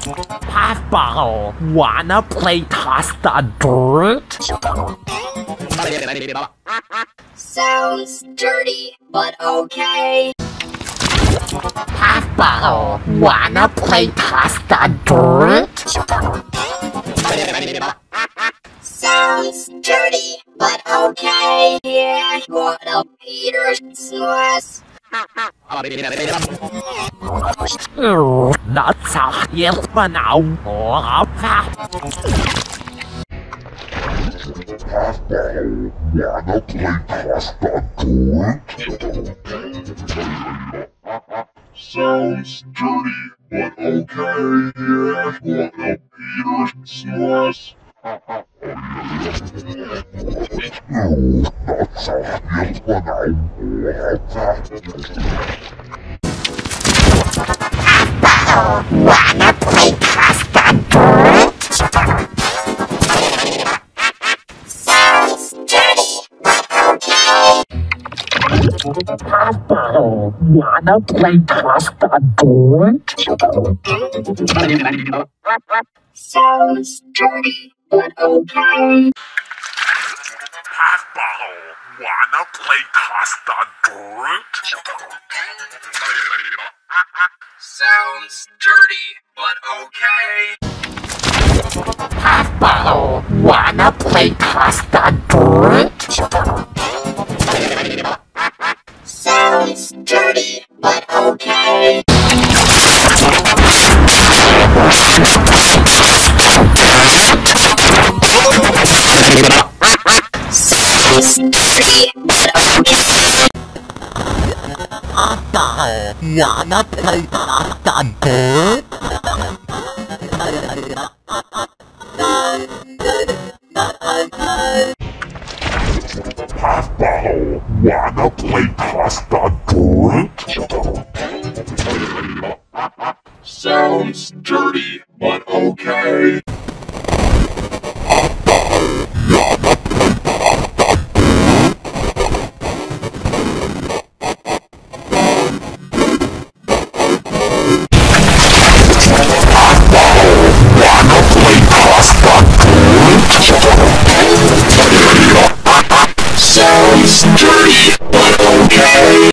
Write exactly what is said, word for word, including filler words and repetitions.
Puffball, wanna play toss the dirt? Sounds dirty, but okay. Puffball, wanna play toss the dirt? Sounds dirty, but okay. Yeah, what a Peter Swiss. Oh, that's a hell for now. Puffball, wanna play toss the dirt? Sounds dirty, but okay. Yeah, what a Peter Swiss. Oh, that's a hell for now. Puffball, wanna play toss the dirt? Sounds dirty, but okay. Puffball, wanna play toss the dirt? Sounds dirty, but okay. Puffball, wanna play toss the dirt? Sounds dirty, but okay. Puffball, wanna play toss the dirt? Sounds dirty, but okay. Sounds dirty, but okay. Puffball, wanna play toss the dirt? Puffball, wanna play toss the dirt? Sounds dirty, but okay.